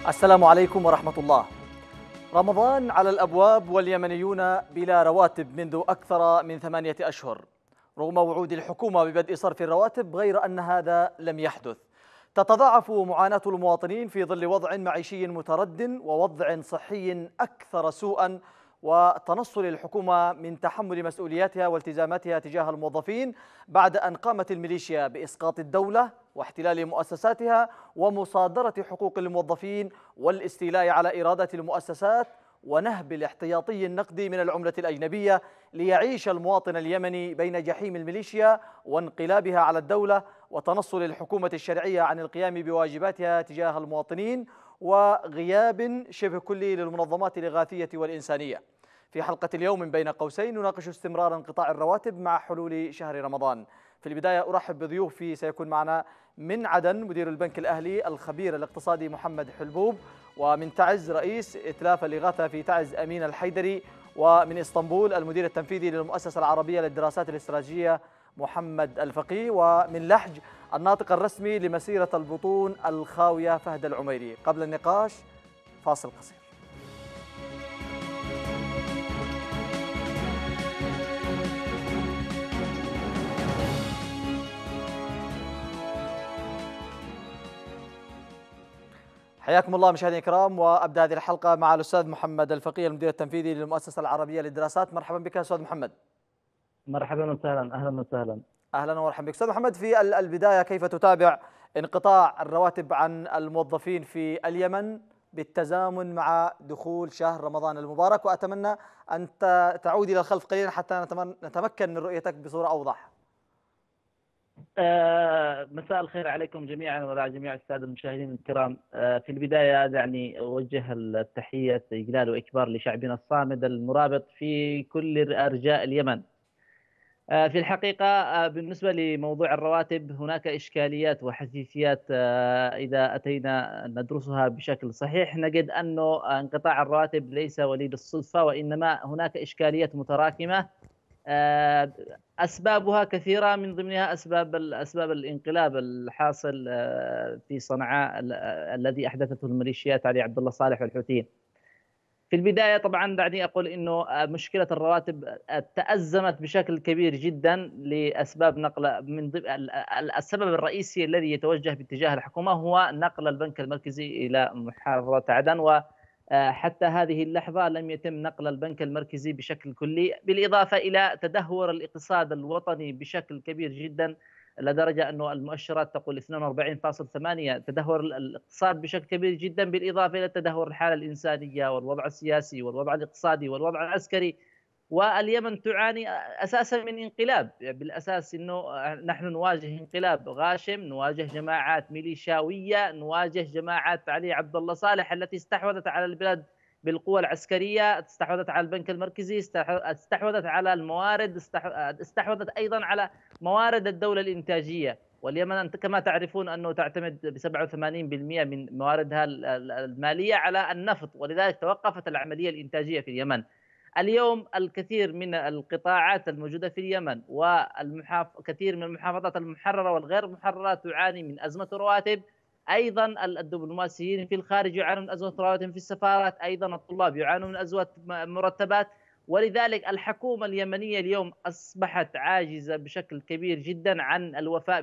السلام عليكم ورحمة الله. رمضان على الأبواب واليمنيون بلا رواتب منذ أكثر من 8 أشهر، رغم وعود الحكومة ببدء صرف الرواتب، غير أن هذا لم يحدث. تتضاعف معاناة المواطنين في ظل وضع معيشي مترد ووضع صحي أكثر سوءا، وتنصل الحكومة من تحمل مسؤولياتها والتزاماتها تجاه الموظفين بعد أن قامت الميليشيا بإسقاط الدولة واحتلال مؤسساتها ومصادرة حقوق الموظفين والاستيلاء على إيرادات المؤسسات ونهب الاحتياطي النقدي من العملة الأجنبية، ليعيش المواطن اليمني بين جحيم الميليشيا وانقلابها على الدولة وتنصل الحكومة الشرعية عن القيام بواجباتها تجاه المواطنين وغياب شبه كلي للمنظمات الإغاثية والإنسانية. في حلقة اليوم من بين قوسين نناقش استمرار انقطاع الرواتب مع حلول شهر رمضان. في البداية أرحب بضيوفي. سيكون معنا من عدن مدير البنك الأهلي الخبير الاقتصادي محمد حلبوب، ومن تعز رئيس إتلاف الإغاثة في تعز أمين الحيدري، ومن إسطنبول المدير التنفيذي للمؤسسة العربية للدراسات الاستراتيجية محمد الفقيه، ومن لحج الناطق الرسمي لمسيرة البطون الخاوية فهد العميري. قبل النقاش فاصل قصير. حياكم الله مشاهدينا الكرام، وابدا هذه الحلقه مع الاستاذ محمد الفقيه المدير التنفيذي للمؤسسه العربيه للدراسات. مرحبا بك استاذ محمد. مرحبا وسهلا، اهلا وسهلا. اهلا ومرحبا بك استاذ محمد. في البدايه، كيف تتابع انقطاع الرواتب عن الموظفين في اليمن بالتزامن مع دخول شهر رمضان المبارك؟ واتمنى ان تعود الى الخلف قليلا حتى نتمكن من رؤيتك بصوره اوضح. مساء الخير عليكم جميعا وعلى جميع الساده المشاهدين الكرام. في البدايه دعني اوجه التحيه اجلال واكبار لشعبنا الصامد المرابط في كل ارجاء اليمن. في الحقيقه بالنسبه لموضوع الرواتب هناك اشكاليات وحساسيات، اذا اتينا ندرسها بشكل صحيح نجد انه انقطاع الرواتب ليس وليد الصدفه، وانما هناك اشكاليات متراكمه أسبابها كثيرة، من ضمنها أسباب الانقلاب الحاصل في صنعاء الذي أحدثته الميليشيات علي عبد الله صالح والحوثيين. في البداية طبعا دعني أقول أنه مشكلة الرواتب تأزمت بشكل كبير جدا لأسباب نقل. من السبب الرئيسي الذي يتوجه باتجاه الحكومة هو نقل البنك المركزي إلى محافظة عدن، وحتى هذه اللحظة لم يتم نقل البنك المركزي بشكل كلي، بالإضافة إلى تدهور الاقتصاد الوطني بشكل كبير جدا، لدرجة أنه المؤشرات تقول 42.8 تدهور الاقتصاد بشكل كبير جدا، بالإضافة إلى تدهور الحالة الإنسانية والوضع السياسي والوضع الاقتصادي والوضع العسكري. واليمن تعاني أساسا من انقلاب، بالأساس أنه نحن نواجه انقلاب غاشم، نواجه جماعات ميليشاوية، نواجه جماعات علي عبد الله صالح التي استحوذت على البلاد بالقوى العسكرية، استحوذت على البنك المركزي، استحوذت على الموارد، استحوذت أيضا على موارد الدولة الإنتاجية. واليمن كما تعرفون أنه تعتمد ب 87% من مواردها المالية على النفط، ولذلك توقفت العملية الإنتاجية في اليمن. اليوم الكثير من القطاعات الموجودة في اليمن وكثير من المحافظات المحررة والغير محررة تعاني من أزمة رواتب. أيضا الدبلوماسيين في الخارج يعانون من أزمة رواتب في السفارات، أيضا الطلاب يعانون من أزمة مرتبات. ولذلك الحكومة اليمنية اليوم أصبحت عاجزة بشكل كبير جدا عن الوفاء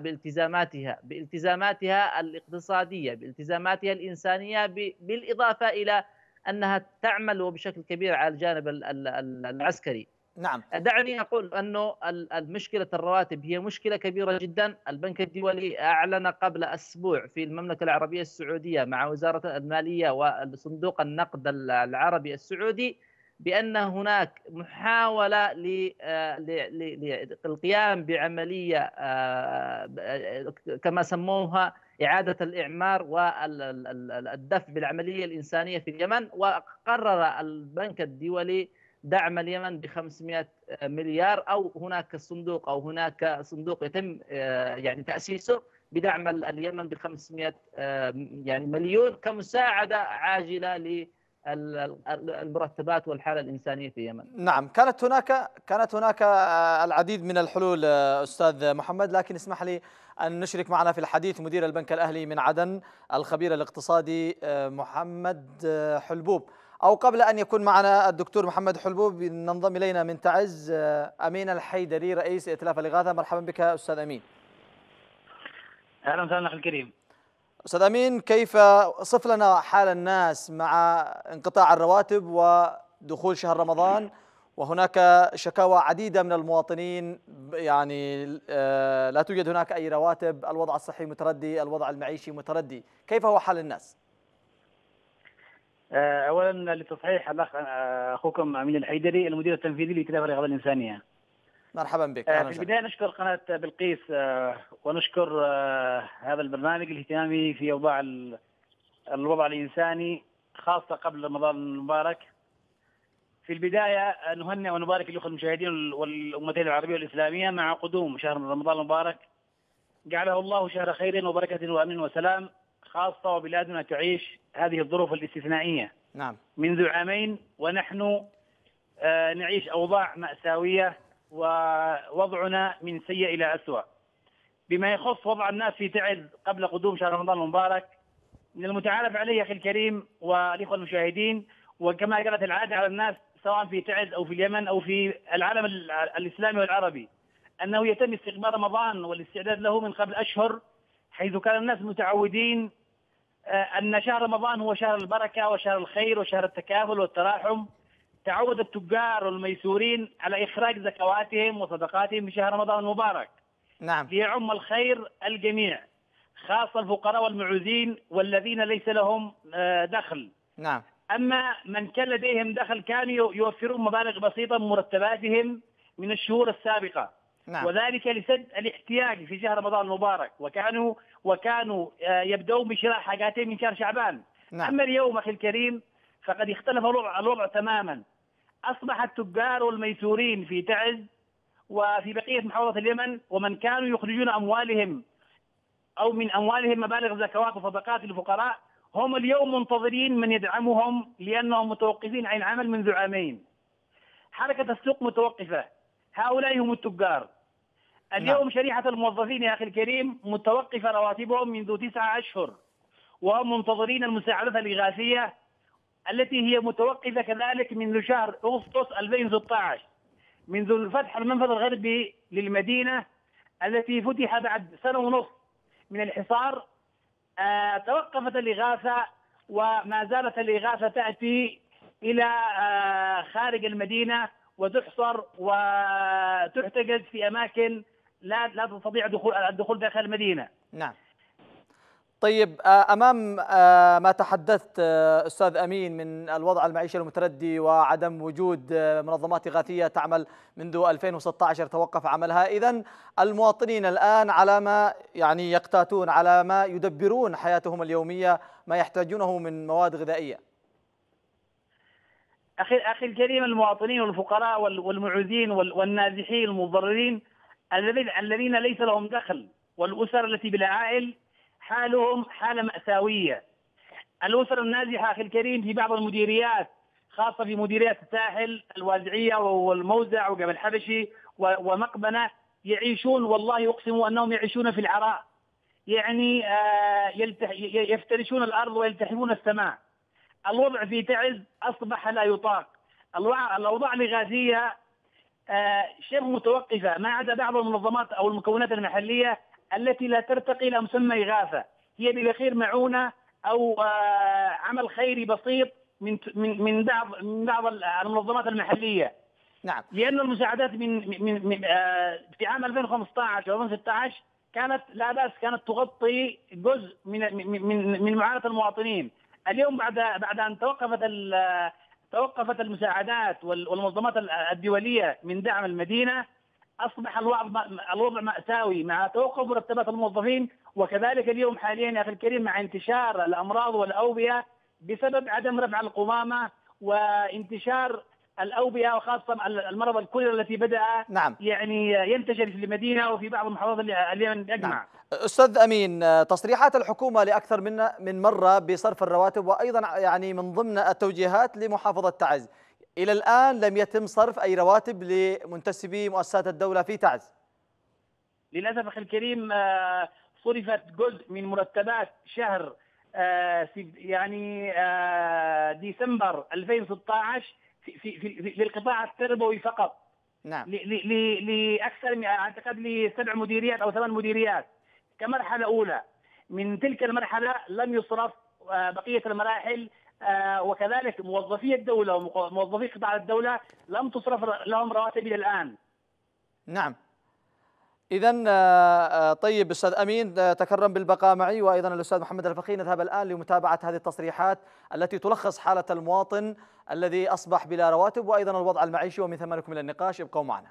بالتزاماتها الاقتصادية، بالتزاماتها الإنسانية، بالإضافة إلى أنها تعمل بشكل كبير على الجانب العسكري. نعم. دعني أقول أنه المشكلة الرواتب هي مشكلة كبيرة جدا. البنك الدولي أعلن قبل أسبوع في المملكة العربية السعودية مع وزارة المالية وصندوق النقد العربي السعودي بأن هناك محاولة للقيام بعملية كما سموها إعادة الإعمار والدفع بالعملية الإنسانية في اليمن. وقرر البنك الدولي دعم اليمن ب 500 مليار، أو هناك صندوق يتم يعني تأسيسه بدعم اليمن ب 500 يعني مليون كمساعدة عاجلة المرتبات والحالة الإنسانية في اليمن. نعم، كانت هناك العديد من الحلول أستاذ محمد، لكن اسمح لي أن نشرك معنا في الحديث مدير البنك الأهلي من عدن الخبير الاقتصادي محمد حلبوب. أو قبل أن يكون معنا الدكتور محمد حلبوب ننضم إلينا من تعز أمين الحيدري رئيس ائتلاف الإغاثة. مرحبا بك أستاذ أمين. أهلا وسهلا أخي الكريم. أستاذ أمين، كيف صف لنا حال الناس مع انقطاع الرواتب ودخول شهر رمضان، وهناك شكاوى عديدة من المواطنين، يعني لا توجد هناك أي رواتب، الوضع الصحي متردي، الوضع المعيشي متردي، كيف هو حال الناس؟ أولا لتصحيح الأخ أخوكم أمين الحيدري المدير التنفيذي لائتلاف الإغاثة الإنسانية. مرحبا بك. في البداية نشكر قناة بلقيس ونشكر هذا البرنامج الاهتمامي في أوضاع الوضع الإنساني خاصة قبل رمضان المبارك. في البداية نهنئ ونبارك الأخوة المشاهدين والأمتين العربية والإسلامية مع قدوم شهر رمضان المبارك، جعله الله شهر خير وبركة وأمن وسلام، خاصة وبلادنا تعيش هذه الظروف الاستثنائية. نعم. منذ عامين ونحن نعيش أوضاع مأساوية ووضعنا من سيء إلى أسوأ. بما يخص وضع الناس في تعز قبل قدوم شهر رمضان المبارك، من المتعارف عليه أخي الكريم والإخوة المشاهدين، وكما جرت العادة على الناس سواء في تعز أو في اليمن أو في العالم الإسلامي والعربي، أنه يتم استقبال رمضان والاستعداد له من قبل أشهر، حيث كان الناس متعودين أن شهر رمضان هو شهر البركة وشهر الخير وشهر التكافل والتراحم. تعود التجار والميسورين على إخراج زكواتهم وصدقاتهم في شهر رمضان المبارك. نعم. ليعم الخير الجميع، خاصة الفقراء والمعوزين والذين ليس لهم دخل. نعم. أما من كان لديهم دخل كانوا يوفرون مبالغ بسيطة من مرتباتهم من الشهور السابقة. نعم. وذلك لسد الاحتياج في شهر رمضان المبارك، وكانوا يبدأون بشراء حاجاتهم من شهر شعبان. نعم. أما اليوم أخي الكريم فقد اختلف الوضع تماما. أصبح التجار والميسورين في تعز وفي بقية محافظة اليمن ومن كانوا يخرجون أموالهم أو من أموالهم مبالغ زكوات وصدقات للفقراء هم اليوم منتظرين من يدعمهم، لأنهم متوقفين عن العمل منذ عامين. حركة السوق متوقفة، هؤلاء هم التجار. اليوم شريحة الموظفين يا أخي الكريم متوقفة رواتبهم منذ 9 أشهر، وهم منتظرين المساعدة الإغاثية التي هي متوقفة كذلك منذ شهر أغسطس 2016، منذ فتح المنفذ الغربي للمدينة التي فتح بعد 1.5 سنة من الحصار. توقفت الإغاثة وما زالت الإغاثة تأتي إلى خارج المدينة وتحصر وتحتجز في أماكن لا تستطيع الدخول داخل المدينة. نعم. طيب، أمام ما تحدثت أستاذ أمين من الوضع المعيشي المتردي وعدم وجود منظمات إغاثية تعمل منذ 2016 توقف عملها، إذن المواطنين الآن على ما يعني يقتاتون، على ما يدبرون حياتهم اليومية، ما يحتاجونه من مواد غذائية. أخي الكريم، المواطنين والفقراء والمعوزين والنازحين المضررين الذين ليس لهم دخل، والأسر التي بلا عائل حالهم حالة مأساوية. الأسر النازحة أخي الكريم في بعض المديريات، خاصة في مديريات الساحل الوادعية والموزع وجبل حبشي ومقبنة، يعيشون، والله أقسم أنهم يعيشون في العراء، يعني يفترشون الأرض ويلتحمون السماء. الوضع في تعز أصبح لا يطاق. الأوضاع الإغاثية شبه متوقفة، ما عدا بعض المنظمات أو المكونات المحلية التي لا ترتقي إلى مسمى إغاثة، هي بالأخير معونة أو عمل خيري بسيط من بعض المنظمات المحلية. نعم. لأن المساعدات في عام 2015 و 2016 كانت لا بأس، كانت تغطي جزء من معاناة المواطنين. اليوم بعد أن توقفت المساعدات والمنظمات الدولية من دعم المدينة، أصبح الوضع مأساوي مع توقف مرتبات الموظفين، وكذلك اليوم حاليا يا أخي الكريم مع انتشار الأمراض والأوبئة بسبب عدم رفع القمامة وانتشار الأوبئة وخاصة المرض الكوليرا التي بدأ نعم يعني ينتشر في المدينة وفي بعض محافظات اليمن بأجمع. نعم. أستاذ أمين، تصريحات الحكومة لأكثر من مرة بصرف الرواتب، وأيضا يعني من ضمن التوجيهات لمحافظة تعز، إلى الآن لم يتم صرف أي رواتب لمنتسبي مؤسسات الدولة في تعز. للأسف أخي الكريم صرفت جزء من مرتبات شهر يعني ديسمبر 2016 في القطاع التربوي فقط. نعم. لأكثر من أعتقد ل7 مديريات أو 8 مديريات كمرحلة أولى. من تلك المرحلة لم يصرف بقية المراحل، وكذلك موظفي الدولة وموظفي قطاع الدولة لم تصرف لهم رواتب إلى الآن. نعم. إذن طيب أستاذ أمين، تكرم بالبقاء معي، وأيضا الأستاذ محمد الفقيه. نذهب الآن لمتابعة هذه التصريحات التي تلخص حالة المواطن الذي أصبح بلا رواتب، وأيضا الوضع المعيشي، ومن ثم نكمل النقاش. ابقوا معنا.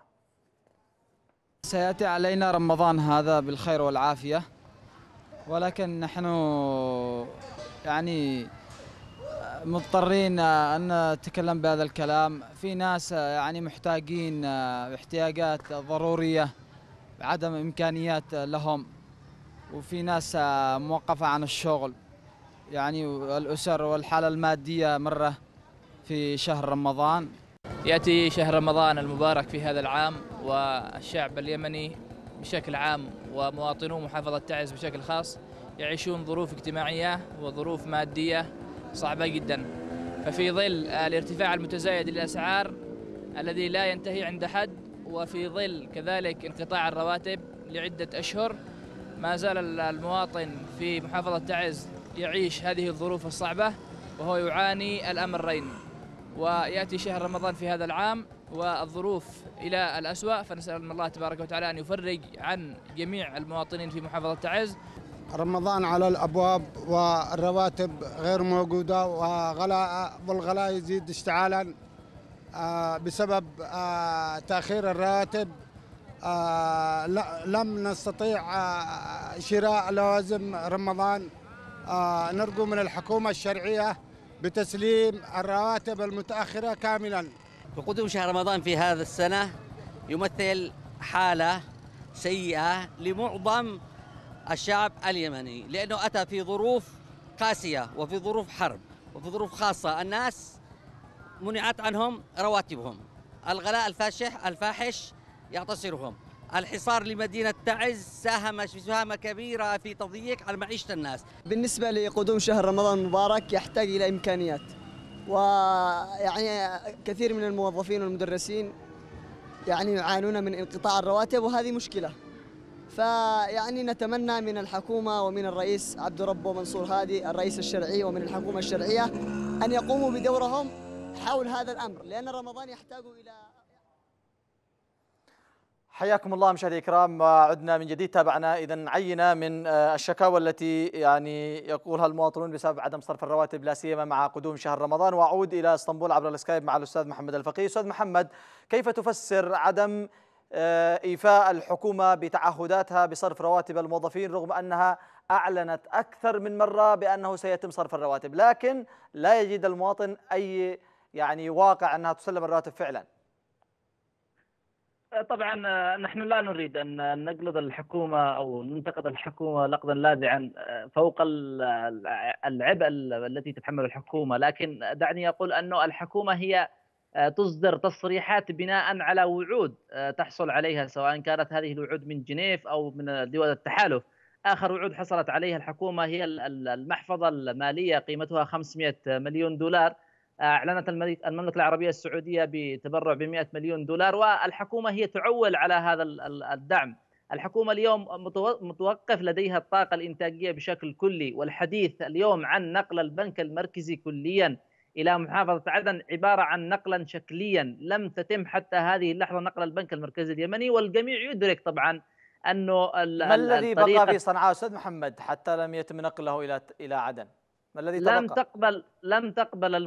سيأتي علينا رمضان هذا بالخير والعافية، ولكن نحن يعني مضطرين أن نتكلم بهذا الكلام. في ناس يعني محتاجين احتياجات ضرورية بعدم إمكانيات لهم، وفي ناس موقفة عن الشغل، يعني الأسر والحالة المادية مرة في شهر رمضان. يأتي شهر رمضان المبارك في هذا العام، والشعب اليمني بشكل عام ومواطنو محافظة تعز بشكل خاص يعيشون ظروف اجتماعية وظروف مادية صعبة جدا. ففي ظل الارتفاع المتزايد للأسعار الذي لا ينتهي عند حد، وفي ظل كذلك انقطاع الرواتب لعدة أشهر، ما زال المواطن في محافظة تعز يعيش هذه الظروف الصعبة، وهو يعاني الأمرين. ويأتي شهر رمضان في هذا العام والظروف إلى الأسوأ، فنسأل من الله تبارك وتعالى أن يفرج عن جميع المواطنين في محافظة تعز. رمضان على الأبواب والرواتب غير موجودة، والغلاء يزيد اشتعالا بسبب تأخير الرواتب. لم نستطيع شراء لوازم رمضان. نرجو من الحكومة الشرعية بتسليم الرواتب المتأخرة كاملا. وقدوم شهر رمضان في هذا السنة يمثل حالة سيئة لمعظم الشعب اليمني، لأنه أتى في ظروف قاسية وفي ظروف حرب وفي ظروف خاصة. الناس منعت عنهم رواتبهم، الغلاء الفاحش يعتصرهم، الحصار لمدينة تعز ساهم مساهمة كبيرة في تضييق على معيشة الناس. بالنسبة لقدوم شهر رمضان المبارك يحتاج إلى إمكانيات، ويعني كثير من الموظفين والمدرسين يعني يعانون من انقطاع الرواتب، وهذه مشكلة. فيعني نتمنى من الحكومة ومن الرئيس عبد ربه منصور هادي الرئيس الشرعي ومن الحكومة الشرعية أن يقوموا بدورهم حول هذا الأمر، لأن رمضان يحتاج إلى. حياكم الله مشاهدينا الكرام، عدنا من جديد. تابعنا إذن عينة من الشكاوى التي يعني يقولها المواطنون بسبب عدم صرف الرواتب، لا سيما مع قدوم شهر رمضان. وأعود إلى اسطنبول عبر السكايب مع الأستاذ محمد الفقيه. أستاذ محمد، كيف تفسر عدم إيفاء الحكومة بتعهداتها بصرف رواتب الموظفين، رغم أنها أعلنت أكثر من مرة بأنه سيتم صرف الرواتب، لكن لا يجد المواطن أي يعني واقع أنها تسلم الرواتب فعلا؟ طبعا نحن لا نريد أن نقلد الحكومة أو ننتقد الحكومة نقدا لاذعا فوق العبء التي تتحمل الحكومة، لكن دعني أقول أن الحكومة هي تصدر تصريحات بناء على وعود تحصل عليها، سواء كانت هذه الوعود من جنيف أو من دول التحالف. آخر وعود حصلت عليها الحكومة هي المحفظة المالية قيمتها 500 مليون دولار، أعلنت المملكة العربية السعودية بتبرع ب100 مليون دولار، والحكومة هي تعول على هذا الدعم. الحكومة اليوم متوقف لديها الطاقة الإنتاجية بشكل كلي، والحديث اليوم عن نقل البنك المركزي كليا إلى محافظة عدن عبارة عن نقلا شكليا، لم تتم حتى هذه اللحظة نقل البنك المركزي اليمني، والجميع يدرك طبعا أنه ما الذي بقى في صنعاء أستاذ محمد حتى لم يتم نقله إلى عدن؟ ما الذي تبقى؟ لم تقبل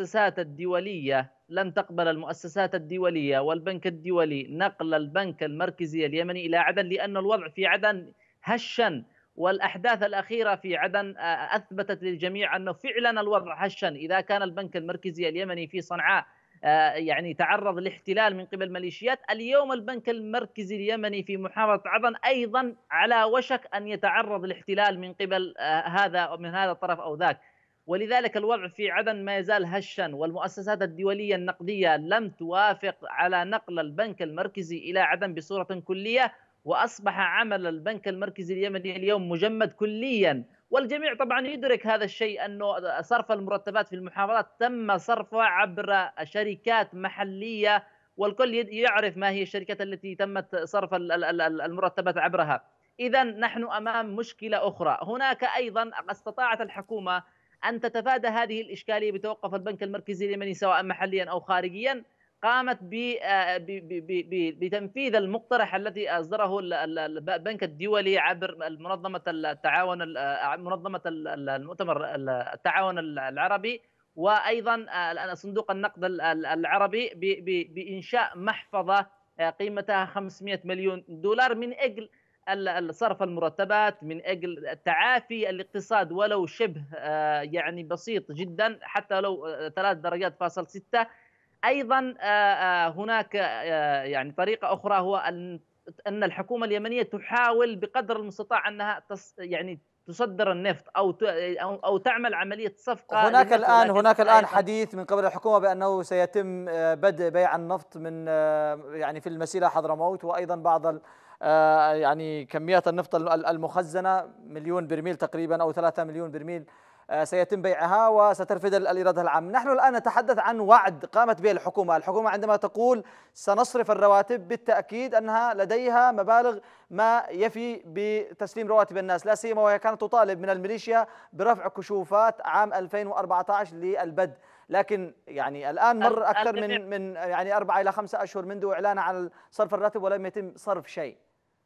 المؤسسات الدولية والبنك الدولي نقل البنك المركزي اليمني إلى عدن، لأن الوضع في عدن هشا، والأحداث الأخيرة في عدن أثبتت للجميع أنه فعلا الوضع هشا. إذا كان البنك المركزي اليمني في صنعاء يعني تعرض لاحتلال من قبل ميليشيات. اليوم البنك المركزي اليمني في محافظة عدن أيضا على وشك أن يتعرض لاحتلال من قبل هذا الطرف أو ذاك، ولذلك الوضع في عدن ما يزال هشا، والمؤسسات الدولية النقدية لم توافق على نقل البنك المركزي إلى عدن بصورة كلية، وأصبح عمل البنك المركزي اليمني اليوم مجمد كليا. والجميع طبعا يدرك هذا الشيء، أنه صرف المرتبات في المحافظات تم صرفها عبر شركات محلية، والكل يعرف ما هي الشركات التي تمت صرف المرتبات عبرها. إذا نحن أمام مشكلة أخرى. هناك أيضا استطاعت الحكومة أن تتفادى هذه الإشكالية بتوقف البنك المركزي اليمني سواء محليا أو خارجيا. قامت بتنفيذ المقترح الذي أصدره البنك الدولي عبر منظمة المؤتمر التعاون العربي، وأيضا صندوق النقد العربي، بإنشاء محفظة قيمتها 500 مليون دولار من أجل صرف المرتبات، من أجل تعافي الاقتصاد ولو شبه يعني بسيط جدا، حتى لو 3 درجات فاصل 6. أيضا هناك يعني طريقة أخرى، هو أن الحكومة اليمنية تحاول بقدر المستطاع أنها يعني تصدر النفط أو تعمل عملية صفقة. هناك الآن حديث من قبل الحكومة بأنه سيتم بدء بيع النفط من يعني في المسيلة حضرموت، وأيضا بعض يعني كميات النفط المخزنة 1,000,000 برميل تقريبا أو 3 مليون برميل سيتم بيعها وسترفد الإيراد العام. نحن الآن نتحدث عن وعد قامت به الحكومة عندما تقول سنصرف الرواتب، بالتأكيد أنها لديها مبالغ ما يفي بتسليم رواتب الناس، لا سيما وهي كانت تطالب من الميليشيا برفع كشوفات عام 2014 للبدء، لكن يعني الآن مر أكثر من يعني 4 إلى 5 أشهر منذ إعلان عن صرف الراتب ولم يتم صرف شيء.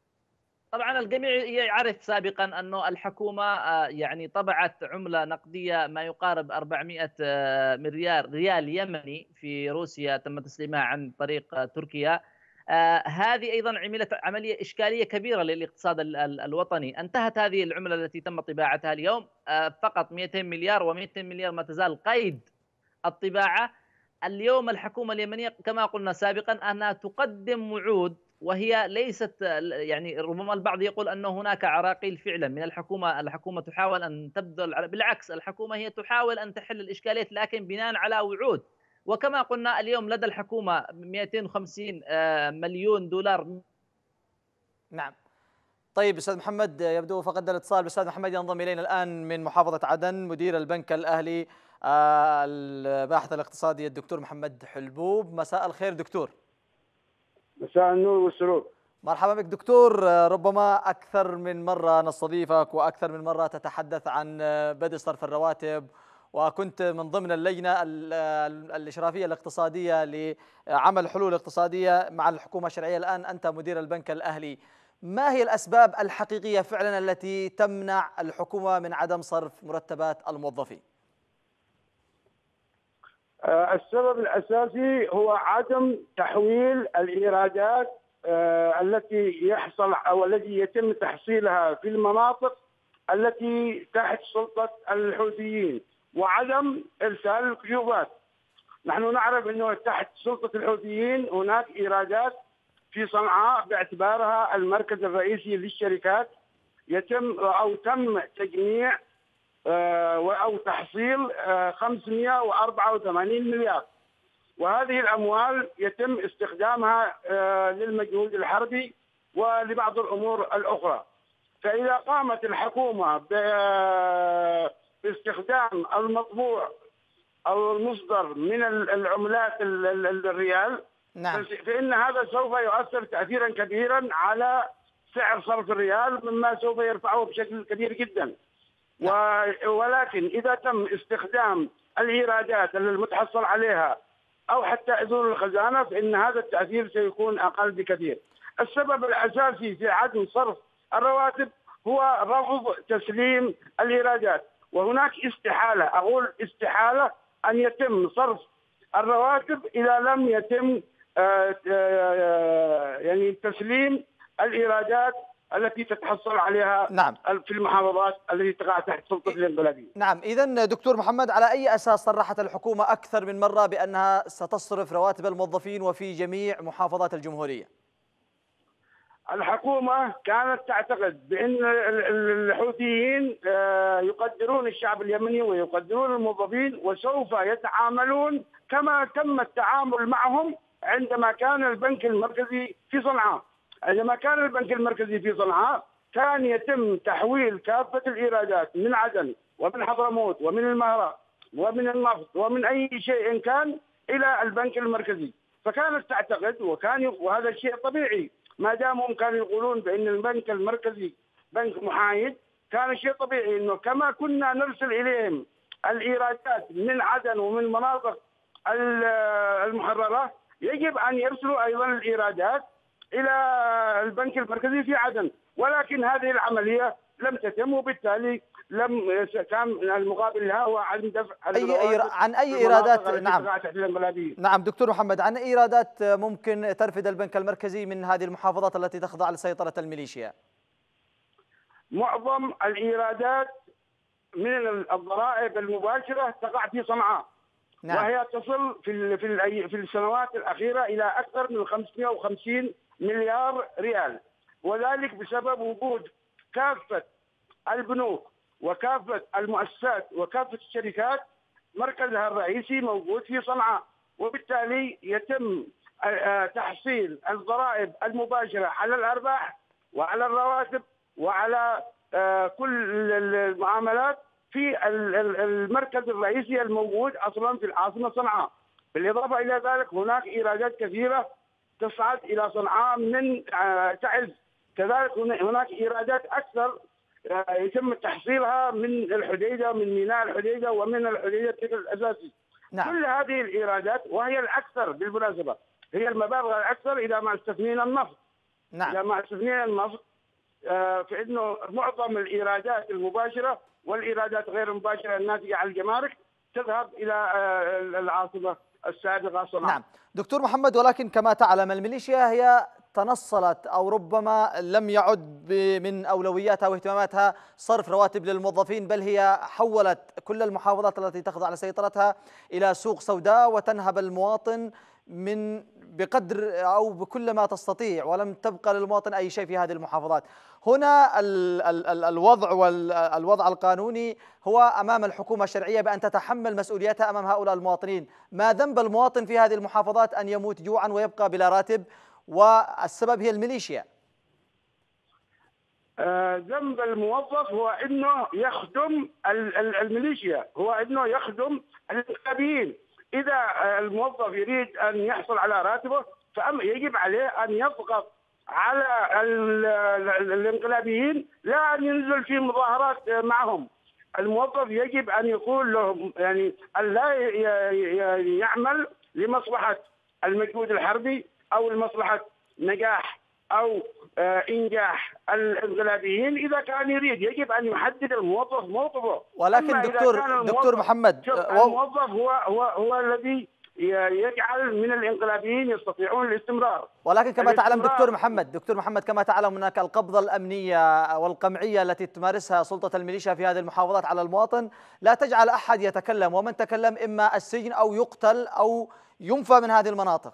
طبعا الجميع يعرف سابقا أن الحكومة يعني طبعت عملة نقدية ما يقارب 400 مليار ريال يمني في روسيا تم تسليمها عن طريق تركيا. هذه أيضا عملت عملية إشكالية كبيرة للاقتصاد الوطني. انتهت هذه العملة التي تم طباعتها اليوم فقط 200 مليار، و200 مليار ما تزال قيد الطباعة. اليوم الحكومة اليمنية كما قلنا سابقا أنها تقدم وعود، وهي ليست يعني ربما البعض يقول أن هناك عراقيل فعلا من الحكومة تحاول أن تبذل، بالعكس الحكومة هي تحاول أن تحل الإشكاليات لكن بناء على وعود. وكما قلنا اليوم لدى الحكومة 250 مليون دولار. نعم. طيب أستاذ محمد، يبدو فقدنا الاتصال. أستاذ محمد ينضم إلينا الآن من محافظة عدن مدير البنك الأهلي الباحث الاقتصادي الدكتور محمد حلبوب. مساء الخير دكتور. مساء النور والسرور. مرحبا بك دكتور. ربما أكثر من مرة نستضيفك وأكثر من مرة تتحدث عن بدء صرف الرواتب، وكنت من ضمن اللجنة الإشرافية الاقتصادية لعمل حلول اقتصادية مع الحكومة الشرعية. الآن أنت مدير البنك الأهلي، ما هي الأسباب الحقيقية فعلا التي تمنع الحكومة من عدم صرف مرتبات الموظفين؟ السبب الأساسي هو عدم تحويل الإيرادات التي يحصل أو التي يتم تحصيلها في المناطق التي تحت سلطة الحوثيين، وعدم إرسال الكشوفات. نحن نعرف أنه تحت سلطة الحوثيين هناك إيرادات في صنعاء باعتبارها المركز الرئيسي للشركات تم تجميع أو تحصيل 584 مليار، وهذه الأموال يتم استخدامها للمجهود الحربي ولبعض الأمور الأخرى. فإذا قامت الحكومة باستخدام المطبوع أو المصدر من العملات الريال، نعم، فإن هذا سوف يؤثر تأثيرا كبيرا على سعر صرف الريال، مما سوف يرفعه بشكل كبير جدا. ولكن إذا تم استخدام الإيرادات المتحصل عليها أو حتى أذون الخزانة فإن هذا التأثير سيكون أقل بكثير. السبب الأساسي في عدم صرف الرواتب هو رفض تسليم الإيرادات، وهناك استحالة أن يتم صرف الرواتب إذا لم يتم يعني تسليم الإيرادات التي تتحصل عليها نعم في المحافظات التي تقع تحت سلطة الانقلابية. نعم. إذن دكتور محمد، على أي أساس صرحت الحكومة أكثر من مرة بأنها ستصرف رواتب الموظفين وفي جميع محافظات الجمهورية؟ الحكومة كانت تعتقد بأن الحوثيين يقدرون الشعب اليمني ويقدرون الموظفين، وسوف يتعاملون كما تم التعامل معهم عندما كان البنك المركزي في صنعاء. عندما كان البنك المركزي في صنعاء كان يتم تحويل كافة الإيرادات من عدن ومن حضرموت ومن المهرة ومن النفط ومن أي شيء كان إلى البنك المركزي. فكانت تعتقد وهذا الشيء طبيعي، ما دامهم كانوا يقولون بأن البنك المركزي بنك محايد، كان شيء طبيعي أنه كما كنا نرسل إليهم الإيرادات من عدن ومن المناطق المحررة، يجب أن يرسلوا أيضا الإيرادات إلى البنك المركزي في عدن. ولكن هذه العملية لم تتم، وبالتالي كان المقابل لها هو عدم دفع عن أي إيرادات. نعم دكتور محمد، عن إيرادات ممكن ترفد البنك المركزي من هذه المحافظات التي تخضع لسيطرة الميليشيا؟ معظم الإيرادات من الضرائب المباشرة تقع في صنعاء. نعم. وهي تصل في السنوات الأخيرة إلى أكثر من 550 مليار ريال، وذلك بسبب وجود كافة البنوك وكافة المؤسسات وكافة الشركات مركزها الرئيسي موجود في صنعاء، وبالتالي يتم تحصيل الضرائب المباشرة على الأرباح وعلى الرواتب وعلى كل المعاملات في المركز الرئيسي الموجود أصلا في العاصمة صنعاء. بالإضافة إلى ذلك هناك إيرادات كثيرة تصعد إلى صنعاء من تعز، كذلك هناك إيرادات أكثر يتم تحصيلها من الحديدة، من ميناء الحديدة ومن الحديدة بشكل أساسي. نعم. كل هذه الإيرادات وهي الأكثر بالمناسبة، هي المبالغ الأكثر إذا ما استثنينا النفط. نعم. إذا ما استثنينا النفط فإنه معظم الإيرادات المباشرة والإيرادات غير المباشرة الناتجة عن الجمارك تذهب إلى العاصمة السابقة صنعاء. نعم دكتور محمد، ولكن كما تعلم الميليشيا هي تنصلت أو ربما لم يعد من أولوياتها واهتماماتها صرف رواتب للموظفين، بل هي حولت كل المحافظات التي تخضع لسيطرتها إلى سوق سوداء وتنهب المواطن بقدر أو بكل ما تستطيع، ولم تبقى للمواطن أي شيء في هذه المحافظات. هنا الوضع القانوني هو أمام الحكومة الشرعية بأن تتحمل مسؤوليتها أمام هؤلاء المواطنين. ما ذنب المواطن في هذه المحافظات أن يموت جوعا ويبقى بلا راتب، والسبب هي الميليشيا؟ ذنب الموظف هو أنه يخدم الميليشيا، هو أنه يخدم الانقلابيين. إذا الموظف يريد أن يحصل على راتبه فيجب عليه أن يضغط على الانقلابيين، لا أن ينزل في مظاهرات معهم. الموظف يجب أن يقول لهم يعني أن لا يعمل لمصلحة المجهود الحربي أو لمصلحة نجاح أو إنجاح الانقلابيين. إذا كان يريد يجب أن يحدد الموظف موقفه. ولكن دكتور محمد، الموظف هو الذي يجعل من الانقلابيين يستطيعون الاستمرار. ولكن كما تعلم دكتور محمد كما تعلم هناك القبضة الأمنية والقمعية التي تمارسها سلطة الميليشيا في هذه المحافظات على المواطن لا تجعل أحد يتكلم، ومن تكلم إما السجن أو يقتل أو ينفى من هذه المناطق.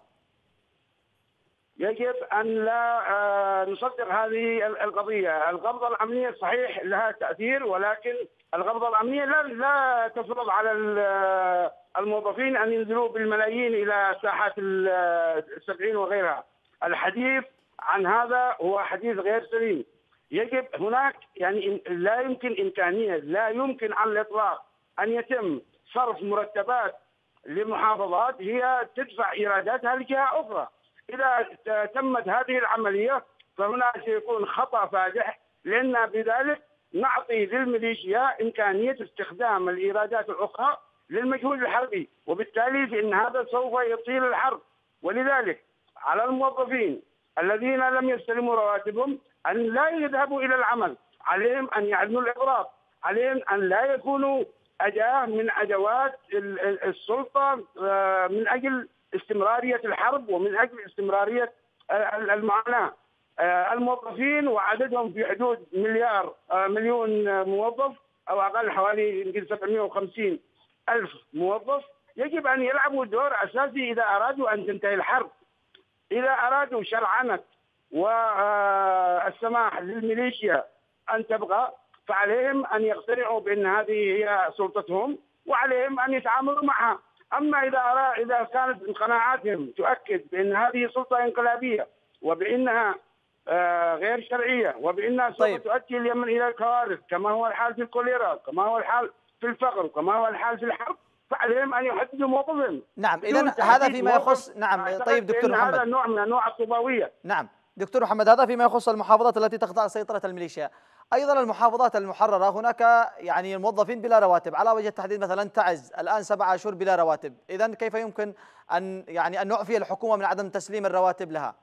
يجب أن لا نصدق هذه القضية. القبضة الأمنية صحيح لها تأثير، ولكن القبضة الأمنية لا تفرض على الموظفين أن ينزلوا بالملايين إلى ساحات السبعين وغيرها. الحديث عن هذا هو حديث غير سليم. يجب هناك يعني لا يمكن إمكانية، لا يمكن على الإطلاق أن يتم صرف مرتبات لمحافظات هي تدفع إيراداتها لجهة أخرى. إذا تمت هذه العملية فهنا سيكون خطأ فادح، لأن بذلك نعطي للميليشيا إمكانية استخدام الإيرادات الأخرى للمجهود الحربي، وبالتالي فإن هذا سوف يطيل الحرب. ولذلك على الموظفين الذين لم يستلموا رواتبهم أن لا يذهبوا إلى العمل، عليهم أن يعلنوا الإضراب، عليهم أن لا يكونوا أداة من أدوات السلطة من أجل استمرارية الحرب ومن أجل استمرارية المعاناة. الموظفين وعددهم في حدود مليون موظف أو أقل، حوالي يمكن 750 ألف موظف، يجب أن يلعبوا دور أساسي إذا أرادوا أن تنتهي الحرب. إذا أرادوا شرعنة والسماح للميليشيا أن تبقى، فعليهم أن يقتنعوا بأن هذه هي سلطتهم وعليهم أن يتعاملوا معها. أما إذا كانت قناعاتهم تؤكد بأن هذه سلطة انقلابية وبأنها غير شرعية وبأنها سوف تؤدي اليمن إلى الكوارث كما هو الحال في الكوليرا، كما هو الحال في الفقر، كما هو الحال في الحرب، فعليهم أن يحددوا موقفهم. نعم، إذا هذا فيما يخص. نعم، طيب دكتور محمد، هذا نوع من أنواع الطوباوية. نعم دكتور محمد، هذا فيما يخص المحافظات التي تخضع سيطرة الميليشيا. أيضا المحافظات المحررة هناك يعني موظفين بلا رواتب، على وجه التحديد مثلا تعز الآن 7 أشهر بلا رواتب. إذا كيف يمكن أن نعفي الحكومة من عدم تسليم الرواتب لها؟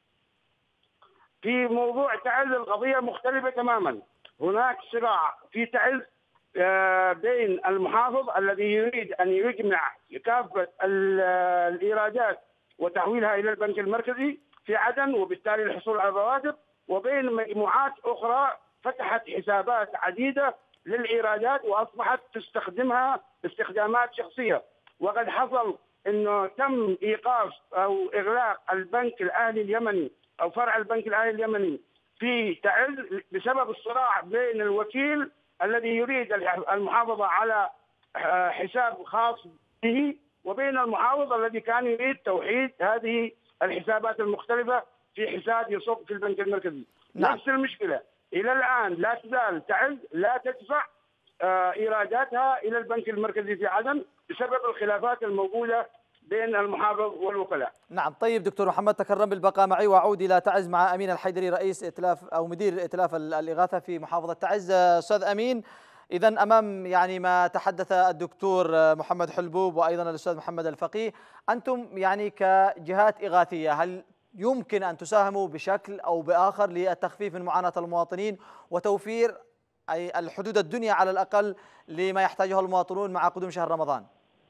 في موضوع تعز القضية مختلفة تماما. هناك صراع في تعز بين المحافظ الذي يريد أن يجمع كافة الإيرادات وتحويلها إلى البنك المركزي في عدن وبالتالي الحصول على الرواتب، وبين مجموعات أخرى فتحت حسابات عديدة للإيرادات وأصبحت تستخدمها استخدامات شخصية. وقد حصل أنه تم إيقاف أو إغلاق البنك الأهلي اليمني أو فرع البنك الأهلي اليمني في تعز بسبب الصراع بين الوكيل الذي يريد المحافظة على حساب خاص به وبين المحافظ الذي كان يريد توحيد هذه الحسابات المختلفة في حساب يصب في البنك المركزي. نعم. نفس المشكلة إلى الآن لا تزال تعز لا تدفع إيراداتها إلى البنك المركزي في عدن بسبب الخلافات الموجودة بين المحافظ والوكلاء. نعم، طيب دكتور محمد، تكرم بالبقاء معي وأعود إلى تعز مع أمين الحيدري رئيس ائتلاف أو مدير ائتلاف الإغاثة في محافظة تعز. أستاذ أمين، إذا أمام يعني ما تحدث الدكتور محمد حلبوب وأيضا الأستاذ محمد الفقيه، أنتم يعني كجهات إغاثية هل يمكن أن تساهموا بشكل أو بآخر للتخفيف من معاناة المواطنين وتوفير أي الحدود الدنيا على الأقل لما يحتاجه المواطنون مع قدوم شهر رمضان؟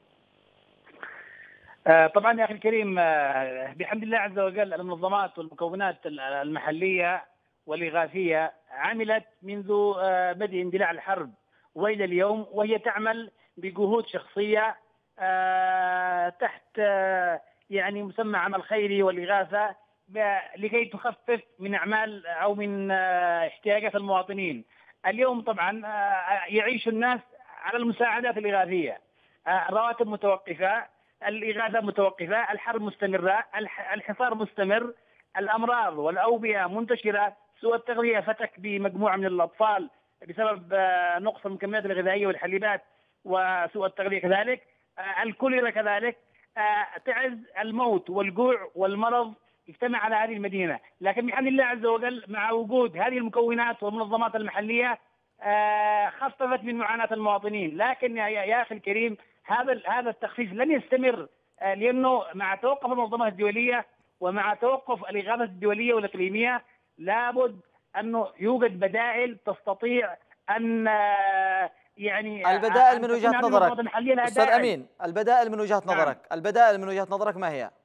طبعا يا أخي الكريم، بحمد الله عز وجل المنظمات والمكونات المحلية والإغاثية عملت منذ بدء اندلاع الحرب وإلى اليوم، وهي تعمل بجهود شخصية تحت يعني مسمى عمل خيري والإغاثة لكي تخفف من أعمال أو من احتياجات المواطنين. اليوم طبعا يعيش الناس على المساعدات الإغاثية، الرواتب متوقفة، الإغاثة متوقفة، الحرب مستمرة، الحصار مستمر، الأمراض والأوبئة منتشرة، سوء التغذية فتك بمجموعة من الأطفال بسبب نقص المكملات الغذائية والحليبات وسوء التغذية كذلك، الكوليرا كذلك، تعز الموت والجوع والمرض اجتمع على هذه المدينة. لكن بحمد الله عز وجل مع وجود هذه المكونات والمنظمات المحلية خففت من معاناة المواطنين. لكن يا أخي الكريم، هذا التخفيف لن يستمر، لأنه مع توقف المنظمات الدولية ومع توقف الإغاثة الدولية والإقليمية لابد أنه يوجد بدائل تستطيع أن يعني البدائل من وجهة نظرك أستاذ أمين، البدائل من وجهة نظرك، البدائل من وجهة نظرك ما هي؟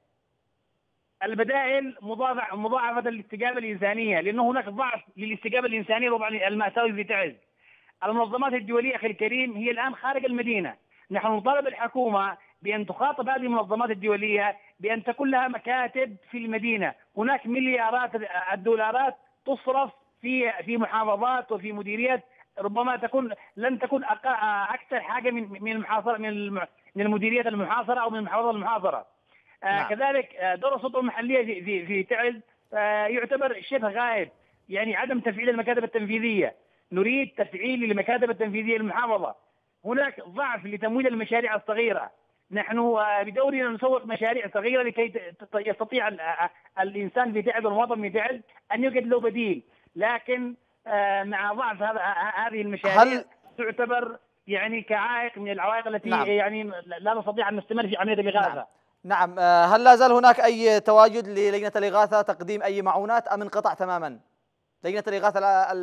البدائل مضاعفة الاستجابة الإنسانية، لأنه هناك ضعف للاستجابة الإنسانية الوضع المأساوي في تعز. المنظمات الدولية أخي الكريم هي الآن خارج المدينة. نحن نطالب الحكومة بأن تخاطب هذه المنظمات الدولية بأن تكون لها مكاتب في المدينة. هناك مليارات الدولارات تصرف في محافظات وفي مديريات ربما لن تكون أكثر حاجة من المحاصرة من المديريات المحاصرة أو من المحافظات المحاصرة. نعم. كذلك دور السلطة المحلية في تعز يعتبر شبه غائب، يعني عدم تفعيل المكاتب التنفيذية. نريد تفعيل المكاتب التنفيذية للمحافظة. هناك ضعف لتمويل المشاريع الصغيرة. نحن بدورنا نسوق مشاريع صغيرة لكي يستطيع الإنسان في تعز والمواطن في تعز أن يوجد له بديل، لكن مع ضعف هذه المشاريع تعتبر يعني كعائق من العوائق التي نعم. يعني لا نستطيع أن نستمر في عملية الإغاثة. نعم. هل لا زال هناك أي تواجد للجنة الإغاثة تقديم أي معونات أم انقطع تماما؟ لجنة الإغاثة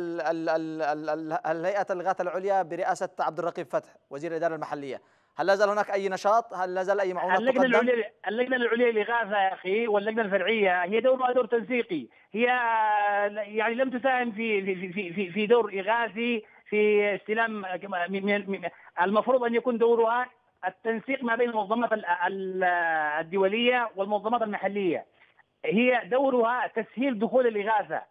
الهيئة الإغاثة العليا برئاسة عبد الرقيب فتح وزير الإدارة المحلية، هل لا زال هناك أي نشاط؟ هل لا زال أي معونات تقدم؟ اللجنة العليا للإغاثة يا أخي واللجنة الفرعية هي دورها دور تنسيقي، هي يعني لم تساهم في دور إغاثي في استلام. المفروض أن يكون دورها التنسيق ما بين المنظمات الدولية والمنظمات المحلية، هي دورها تسهيل دخول الإغاثة.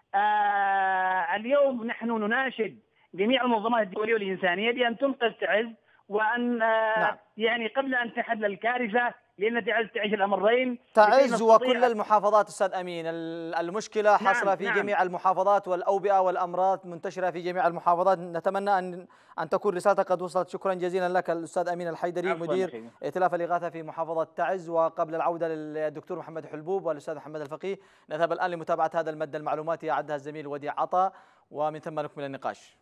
اليوم نحن نناشد جميع المنظمات الدولية والإنسانية بأن تنقذ تعز، وأن يعني قبل أن تحل الكارثة، لأن تعز تعيش الأمرين. تعز وكل المحافظات أستاذ أمين، المشكلة حاصلة في جميع المحافظات، والأوبئة والأمراض منتشرة في جميع المحافظات. نتمنى أن تكون رسالتك قد وصلت. شكرا جزيلا لك الأستاذ أمين الحيدري مدير ائتلاف الإغاثة في محافظة تعز. وقبل العودة للدكتور محمد حلبوب والأستاذ محمد الفقيه، نذهب الآن لمتابعة هذا المد المعلوماتي أعدها الزميل وديع عطا، ومن ثم نكمل النقاش.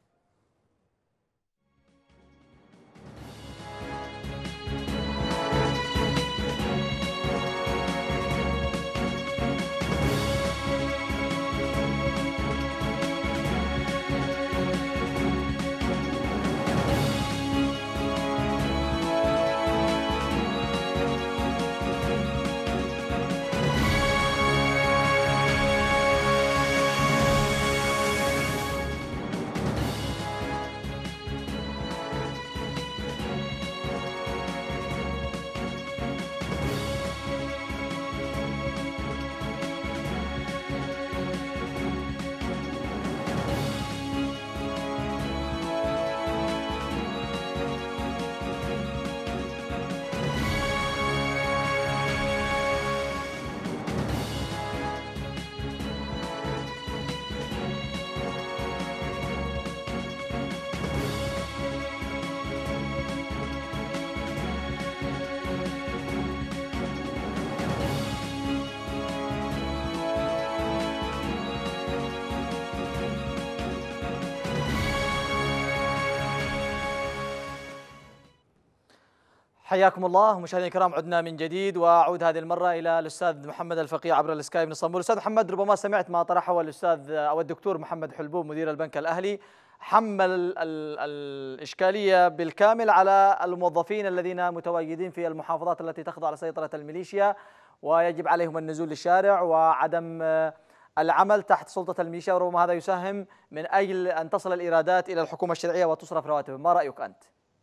حياكم الله مشاهدينا الكرام، عدنا من جديد، واعود هذه المره الى الاستاذ محمد الفقيه عبر السكايب من اسطنبول. استاذ محمد، ربما سمعت ما طرحه الاستاذ او الدكتور محمد حلبوب مدير البنك الاهلي، حمل الاشكاليه بالكامل على الموظفين الذين متواجدين في المحافظات التي تخضع لسيطره الميليشيا، ويجب عليهم النزول للشارع وعدم العمل تحت سلطه الميليشيا، وربما هذا يساهم من اجل ان تصل الايرادات الى الحكومه الشرعيه وتصرف رواتب. ما رايك انت؟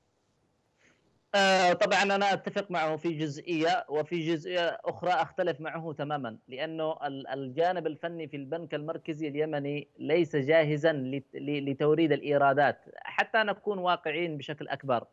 طبعا أنا أتفق معه في جزئية، وفي جزئية أخرى أختلف معه تماما، لأنه الجانب الفني في البنك المركزي اليمني ليس جاهزا لتوريد الإيرادات. حتى نكون واقعين بشكل أكبر،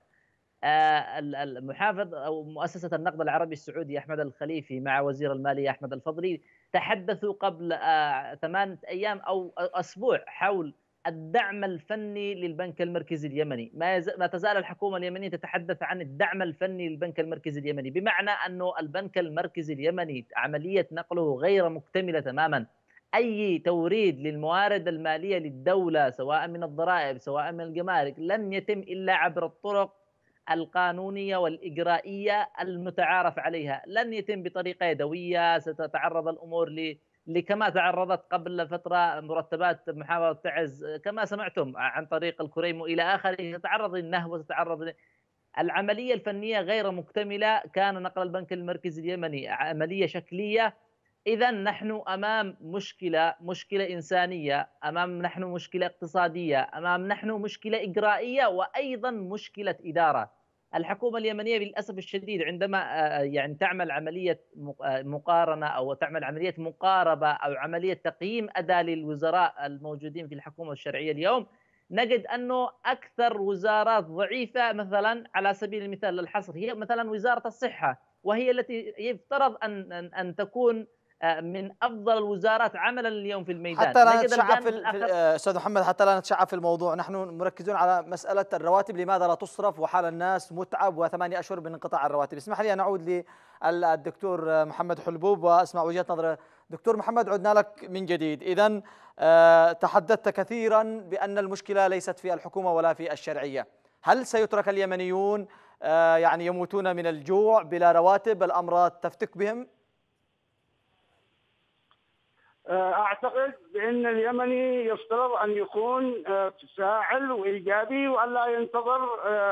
المحافظ أو مؤسسة النقد العربي السعودي أحمد الخليفي مع وزير المالية أحمد الفضلي تحدثوا قبل 8 أيام أو أسبوع حول الدعم الفني للبنك المركزي اليمني. ما تزال الحكومة اليمنية تتحدث عن الدعم الفني للبنك المركزي اليمني، بمعنى أنه البنك المركزي اليمني عملية نقله غير مكتملة تماما. أي توريد للموارد المالية للدولة سواء من الضرائب سواء من الجمارك لن يتم إلا عبر الطرق القانونية والإجرائية المتعارف عليها، لن يتم بطريقة يدوية. ستتعرض الأمور كما تعرضت قبل فترة مرتبات محافظة تعز كما سمعتم عن طريق الكريم إلى آخره، تتعرض للنهب وتتعرض العملية الفنية غير مكتملة. كان نقل البنك المركزي اليمني عملية شكلية. إذا نحن أمام مشكلة إنسانية، نحن مشكلة اقتصادية، نحن مشكلة إجرائية، وأيضا مشكلة إدارة. الحكومة اليمنية للأسف الشديد عندما يعني تعمل عملية مقارنة أو تعمل عملية مقاربة أو عملية تقييم أداء للوزراء الموجودين في الحكومة الشرعية اليوم، نجد أنه أكثر وزارات ضعيفة مثلا على سبيل المثال للحصر هي مثلا وزارة الصحة، وهي التي يفترض أن تكون من افضل الوزارات عملا اليوم في الميدان. حتى لا نتشعب استاذ محمد، حتى لا نتشعب في الموضوع، نحن مركزون على مساله الرواتب، لماذا لا تصرف وحال الناس متعب و8 اشهر من انقطاع الرواتب. اسمح لي ان اعود للدكتور محمد حلبوب واسمع وجهه نظر دكتور محمد. عدنا لك من جديد. اذا تحدثت كثيرا بان المشكله ليست في الحكومه ولا في الشرعيه، هل سيترك اليمنيون يعني يموتون من الجوع بلا رواتب، الامراض تفتك بهم؟ أعتقد بأن اليمني يفترض أن يكون فاعل وإيجابي، وأن لا ينتظر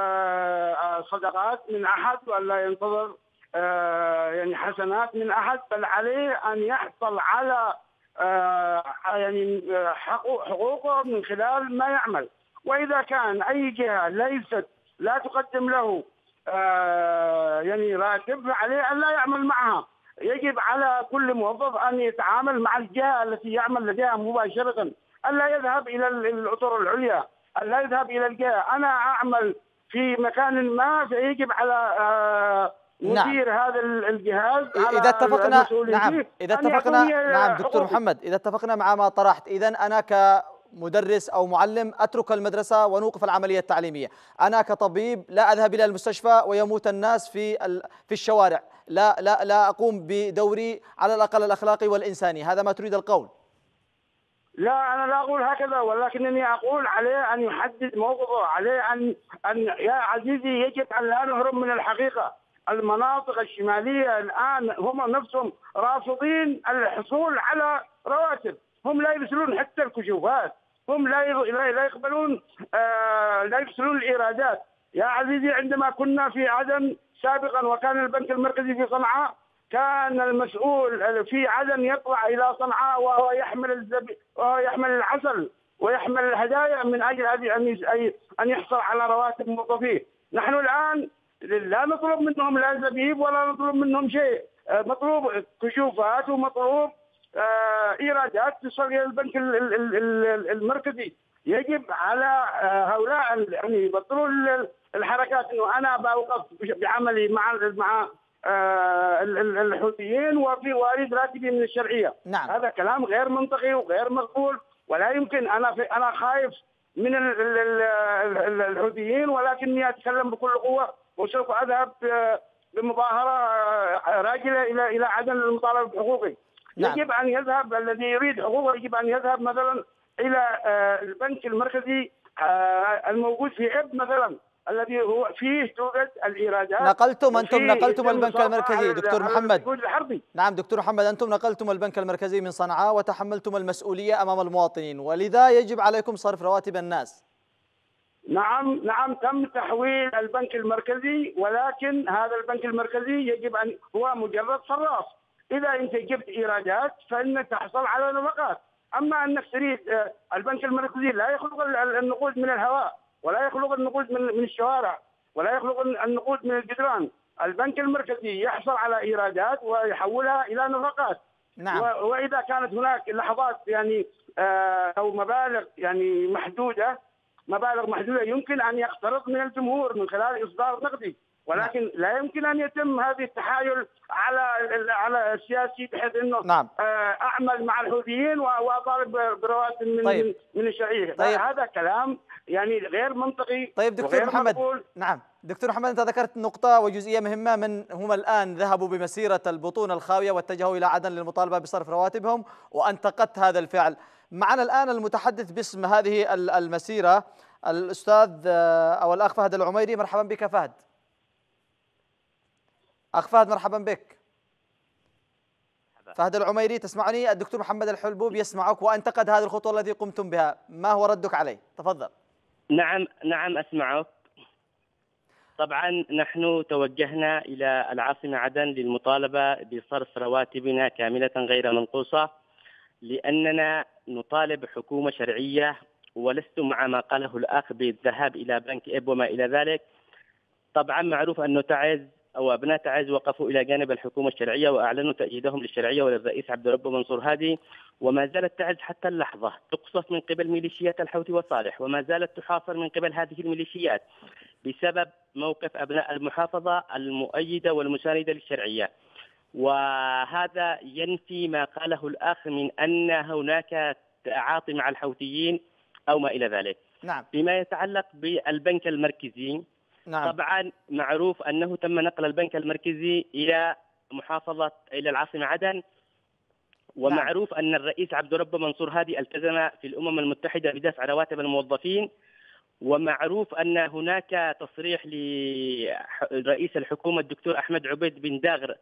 صدقات من أحد، وأن لا ينتظر يعني حسنات من أحد، بل عليه أن يحصل على يعني حقوقه من خلال ما يعمل. وإذا كان أي جهة لا تقدم له يعني راتب، فعليه أن لا يعمل معها. يجب على كل موظف أن يتعامل مع الجهة التي يعمل لديها مباشرة، ألا يذهب إلى الأطر العليا، ألا يذهب إلى الجهة. أنا أعمل في مكان ما، فيجب على مدير هذا الجهاز إذا اتفقنا نعم دكتور محمد، إذا اتفقنا مع ما طرحت، إذن أنا كمدرس أو معلم أترك المدرسة ونوقف العملية التعليمية. أنا كطبيب لا أذهب إلى المستشفى ويموت الناس في الشوارع، لا أقوم بدوري على الأقل الأخلاقي والإنساني. هذا ما تريد القول؟ لا، أنا لا أقول هكذا، ولكنني أقول عليه أن يحدد موقفه، عليه أن يا عزيزي يجب أن لا نهرب من الحقيقة. المناطق الشمالية الآن هم نفسهم رافضين الحصول على رواتب، هم لا يرسلون حتى الكشوفات، هم لا يقبلون لا يرسلون الإيرادات. يا عزيزي، عندما كنا في عدن سابقا وكان البنك المركزي في صنعاء، كان المسؤول في عدن يطلع إلى صنعاء وهو يحمل العسل ويحمل الهدايا من أجل أن يحصل على رواتب موظفيه. نحن الآن لا نطلب منهم لا زبيب ولا نطلب منهم شيء، مطلوب كشوفات ومطلوب إيرادات تصل إلى البنك المركزي. يجب على هؤلاء يعني يبطلوا الحركات انه انا بوقف بعملي مع الحوثيين واريد راتبي من الشرعيه. نعم. هذا كلام غير منطقي وغير مقبول، ولا يمكن. انا خايف من الحوثيين، ولكني اتكلم بكل قوه، وسوف اذهب بمظاهره راجله الى عدن للمطالبه بحقوقي. نعم. يجب ان يذهب الذي يريد حقوقه، يجب ان يذهب مثلا الى البنك المركزي الموجود في اب مثلا، الذي هو فيه توجد الايرادات. نقلتم البنك المركزي دكتور محمد. نعم دكتور محمد، انتم نقلتم البنك المركزي من صنعاء وتحملتم المسؤوليه امام المواطنين، ولذا يجب عليكم صرف رواتب الناس. نعم تم تحويل البنك المركزي، ولكن هذا البنك المركزي يجب ان هو مجرد صراف. اذا انت جبت ايرادات فانك تحصل على نفقات. اما انك تريد البنك المركزي لا يخلق النقود من الهواء، ولا يخلق النقود من الشوارع، ولا يخلق النقود من الجدران. البنك المركزي يحصل على ايرادات ويحولها الى نفقات. نعم. واذا كانت هناك لحظات يعني او مبالغ يعني محدوده يمكن ان يقترض من الجمهور من خلال اصدار نقدي، ولكن لا يمكن ان يتم هذه التحايل على السياسي بحيث انه اعمل مع الحوثيين واطالب برواتب من الشرعيه. هذا كلام يعني غير منطقي. طيب دكتور محمد، نعم دكتور محمد، انت ذكرت نقطه وجزئيه مهمه، من هم الان ذهبوا بمسيره البطون الخاويه واتجهوا الى عدن للمطالبه بصرف رواتبهم، وانتقدت هذا الفعل. معنا الان المتحدث باسم هذه المسيره الاستاذ او الاخ فهد العميري. مرحبا بك فهد. أخ فهد مرحبا بك. فهد العميري تسمعني؟ الدكتور محمد الحلبوب يسمعك وانتقد هذه الخطوة التي قمتم بها، ما هو ردك عليه؟ تفضل. نعم أسمعك. طبعا نحن توجهنا إلى العاصمة عدن للمطالبة بصرف رواتبنا كاملة غير منقوصة، لأننا نطالب حكومة شرعية، ولست مع ما قاله الأخ بالذهاب إلى بنك إب وما إلى ذلك. طبعا معروف أنه تعز أو أبناء تعز وقفوا إلى جانب الحكومة الشرعية وأعلنوا تأييدهم للشرعية وللرئيس عبد ربه منصور هادي، وما زالت تعز حتى اللحظة تقصف من قبل ميليشيات الحوثي وصالح، وما زالت تحاصر من قبل هذه الميليشيات بسبب موقف أبناء المحافظة المؤيدة والمساندة للشرعية. وهذا ينفي ما قاله الأخ من أن هناك تعاطي مع الحوثيين أو ما إلى ذلك. نعم. فيما يتعلق بالبنك المركزي، نعم. طبعا معروف أنه تم نقل البنك المركزي إلى إلى العاصمة عدن، ومعروف أن الرئيس عبد ربه منصور هادي التزم في الأمم المتحدة بدفع رواتب الموظفين، ومعروف أن هناك تصريح لرئيس الحكومة الدكتور أحمد عبيد بن داغر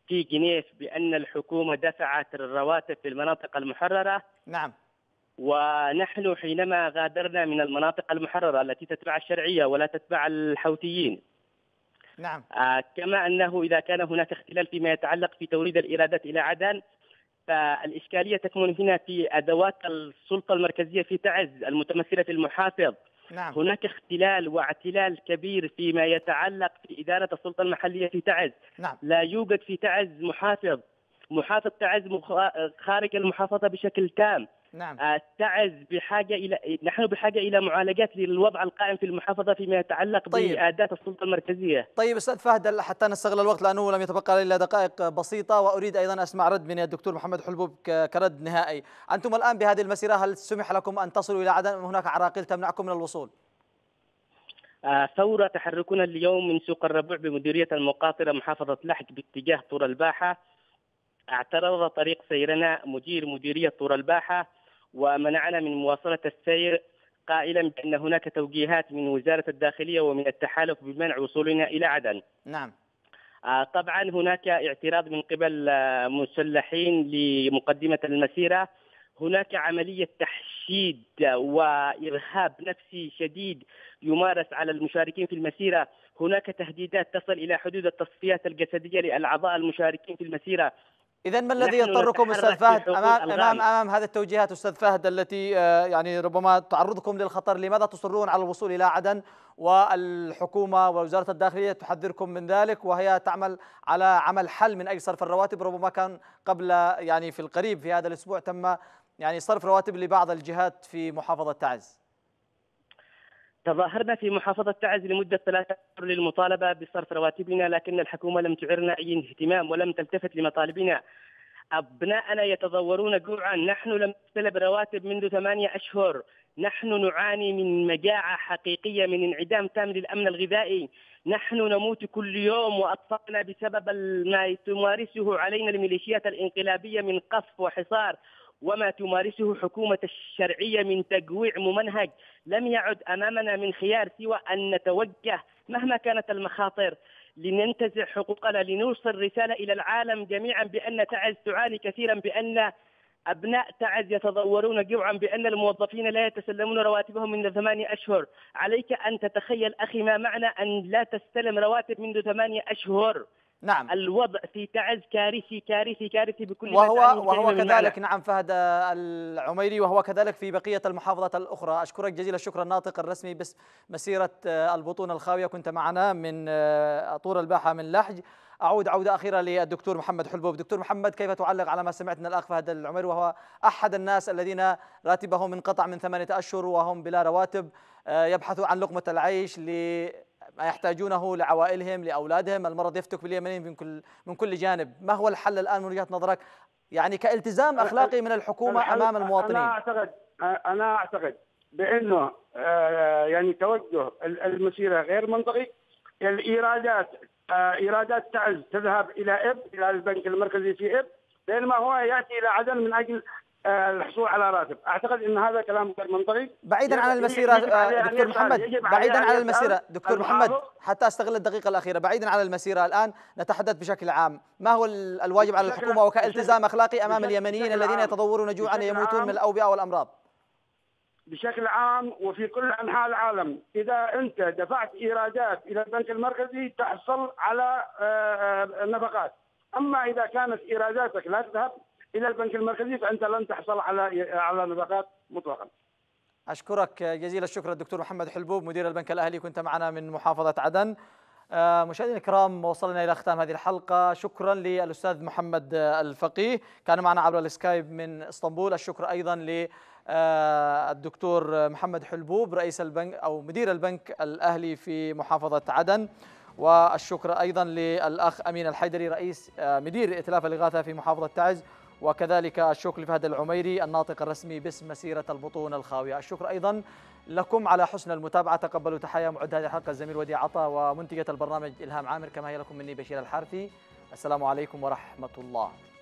في جنيف بأن الحكومة دفعت الرواتب في المناطق المحررة. نعم. ونحن حينما غادرنا من المناطق المحررة التي تتبع الشرعية ولا تتبع الحوثيين، نعم. كما أنه إذا كان هناك اختلال فيما يتعلق في توريد الإيرادات إلى عدن، فالإشكالية تكمن هنا في أدوات السلطة المركزية في تعز المتمثلة في المحافظ. نعم. هناك اختلال واعتلال كبير فيما يتعلق في إدارة السلطة المحلية في تعز. نعم. لا يوجد في تعز محافظ تعز خارج المحافظة بشكل تام. نعم. تعز نحن بحاجة إلى معالجات للوضع القائم في المحافظة فيما يتعلق بأداة السلطة المركزية. طيب أستاذ فهد، حتى نستغل الوقت لأنه لم يتبقى إلا دقائق بسيطة، وأريد أيضا أسمع رد من الدكتور محمد حلبوب كرد نهائي. أنتم الآن بهذه المسيرة هل سمح لكم أن تصلوا إلى عدن أم هناك عراقيل تمنعكم من الوصول؟ ثورة تحركنا اليوم من سوق الربوع بمديرية المقاطرة محافظة لحج باتجاه طور الباحة. اعترض طريق سيرنا مديرية طور الباحة ومنعنا من مواصلة السير، قائلا بأن هناك توجيهات من وزارة الداخلية ومن التحالف بمنع وصولنا إلى عدن. نعم. طبعا هناك اعتراض من قبل مسلحين لمقدمة المسيرة. هناك عملية تحشيد وإرهاب نفسي شديد يمارس على المشاركين في المسيرة. هناك تهديدات تصل إلى حدود التصفيات الجسدية للأعضاء المشاركين في المسيرة. إذا ما الذي يضطركم أستاذ فهد أمام هذه التوجيهات أستاذ فهد التي يعني ربما تعرضكم للخطر؟ لماذا تصرون على الوصول إلى عدن والحكومة ووزارة الداخلية تحذركم من ذلك، وهي تعمل على عمل حل من أجل صرف الرواتب؟ ربما كان قبل يعني في القريب في هذا الأسبوع تم يعني صرف رواتب لبعض الجهات في محافظة تعز. تظاهرنا في محافظة تعز لمدة 3 أشهر للمطالبة بصرف رواتبنا، لكن الحكومة لم تعرنا أي اهتمام ولم تلتفت لمطالبنا. أبناءنا يتضورون جوعا، نحن لم نستلب رواتب منذ 8 أشهر. نحن نعاني من مجاعة حقيقية، من انعدام تام للأمن الغذائي. نحن نموت كل يوم وأطفالنا بسبب ما تمارسه علينا الميليشيات الانقلابية من قصف وحصار، وما تمارسه حكومة الشرعية من تجويع ممنهج. لم يعد أمامنا من خيار سوى أن نتوجه مهما كانت المخاطر لننتزع حقوقنا، لنوصل رسالة إلى العالم جميعا بأن تعز تعاني كثيرا، بأن أبناء تعز يتضورون جوعا، بأن الموظفين لا يتسلمون رواتبهم منذ 8 أشهر. عليك أن تتخيل أخي ما معنى أن لا تستلم رواتب منذ 8 أشهر. نعم. الوضع في تعز كارثي كارثي كارثي بكل وهو كذلك. نعم فهد العميري، وهو كذلك في بقية المحافظات الأخرى. أشكرك جزيل الشكر الناطق الرسمي باسم مسيرة البطون الخاوية، كنت معنا من طور الباحة من لحج. أعود عودة أخيرة للدكتور محمد حلبوب. دكتور محمد، كيف تعلق على ما سمعت من الأخ فهد العميري، وهو أحد الناس الذين راتبهم انقطع من 8 أشهر وهم بلا رواتب، يبحثوا عن لقمة العيش ما يحتاجونه لعوائلهم لأولادهم؟ المرض يفتك باليمنيين من كل جانب. ما هو الحل الآن من وجهة نظرك، يعني كالتزام أخلاقي من الحكومة أمام المواطنين؟ أنا أعتقد بأنه يعني توجه المسيرة غير منطقي. الإيرادات إيرادات تعز تذهب إلى البنك المركزي في بينما هو يأتي إلى عدن من أجل الحصول على راتب. اعتقد ان هذا كلام غير منطقي. بعيدا عن المسيره دكتور محمد، بعيدا عن المسيره دكتور محمد، حتى استغل الدقيقه الاخيره، بعيدا عن المسيره الان نتحدث بشكل عام. ما هو الواجب على الحكومه وكالتزام اخلاقي امام اليمنيين الذين يتضورون جوعا يموتون من الاوبئه والامراض؟ بشكل عام وفي كل انحاء العالم، اذا انت دفعت ايرادات الى البنك المركزي تحصل على نفقات، اما اذا كانت ايراداتك لا تذهب الى البنك المركزي فانت لن تحصل على نفقات مطلقا. اشكرك جزيل الشكر الدكتور محمد حلبوب مدير البنك الاهلي، كنت معنا من محافظه عدن. مشاهدينا الكرام، وصلنا الى ختام هذه الحلقه. شكرا للاستاذ محمد الفقيه، كان معنا عبر السكايب من اسطنبول. الشكر ايضا للدكتور محمد حلبوب رئيس البنك او مدير البنك الاهلي في محافظه عدن، والشكر ايضا للاخ امين الحيدري رئيس مدير ائتلاف الاغاثه في محافظه تعز، وكذلك الشكر لفهد العميري الناطق الرسمي باسم مسيرة البطون الخاوية. الشكر أيضا لكم على حسن المتابعة. تقبلوا تحايا معد هذه الحلقة الزميل وديع عطا ومنتجة البرنامج إلهام عامر، كما هي لكم مني بشير الحارثي. السلام عليكم ورحمة الله.